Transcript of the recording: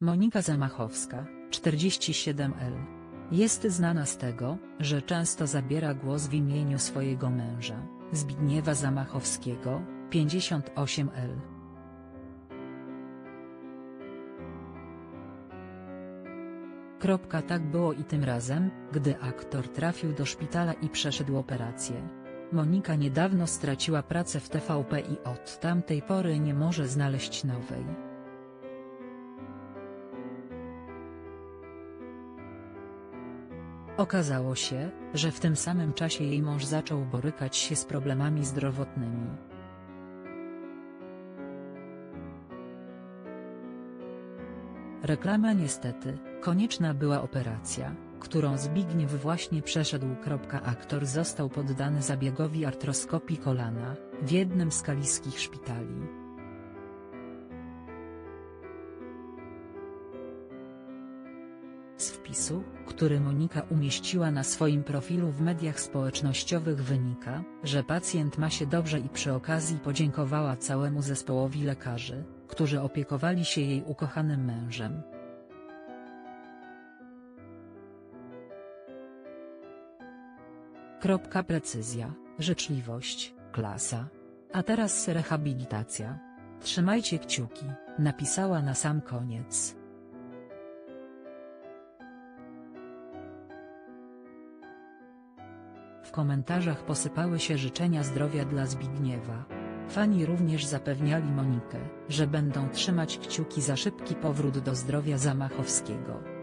Monika Zamachowska, 47 lat. Jest znana z tego, że często zabiera głos w imieniu swojego męża, Zbigniewa Zamachowskiego, 58 lat. Tak było i tym razem, gdy aktor trafił do szpitala i przeszedł operację. Monika niedawno straciła pracę w TVP i od tamtej pory nie może znaleźć nowej. Okazało się, że w tym samym czasie jej mąż zaczął borykać się z problemami zdrowotnymi. Reklama niestety, konieczna była operacja, którą Zbigniew właśnie przeszedł. Aktor został poddany zabiegowi artroskopii kolana, w jednym z kaliskich szpitali. Z wpisu, który Monika umieściła na swoim profilu w mediach społecznościowych wynika, że pacjent ma się dobrze i przy okazji podziękowała całemu zespołowi lekarzy, którzy opiekowali się jej ukochanym mężem. Precyzja, życzliwość, klasa. A teraz rehabilitacja. Trzymajcie kciuki, napisała na sam koniec. W komentarzach posypały się życzenia zdrowia dla Zbigniewa. Fani również zapewniali Monikę, że będą trzymać kciuki za szybki powrót do zdrowia Zamachowskiego.